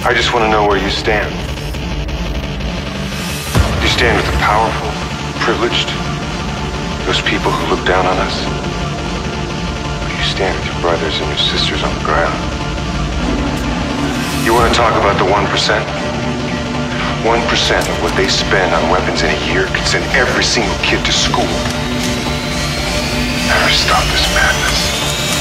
I just want to know where you stand. Do you stand with the powerful, privileged, those people who look down on us? Or do you stand with your brothers and your sisters on the ground? You want to talk about the 1%? 1% of what they spend on weapons in a year could send every single kid to school. Never stop this madness.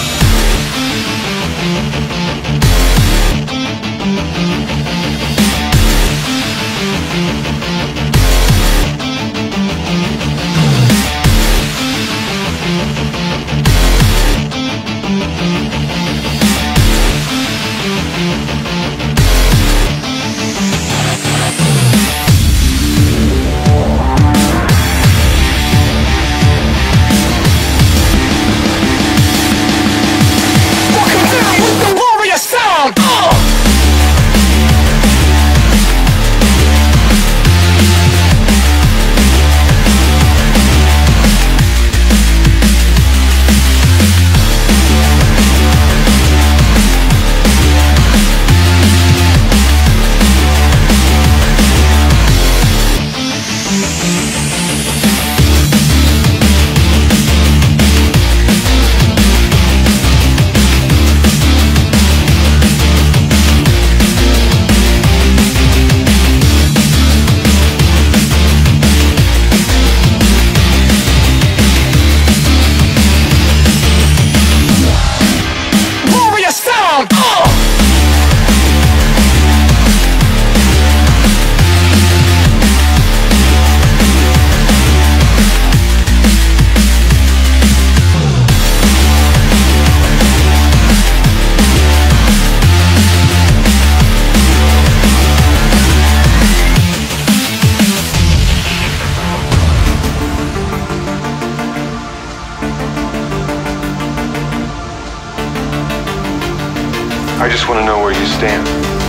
I just want to know where you stand.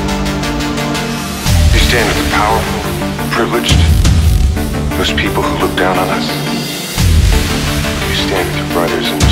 Do you stand with the powerful, privileged, those people who look down on us? Do you stand with your brothers and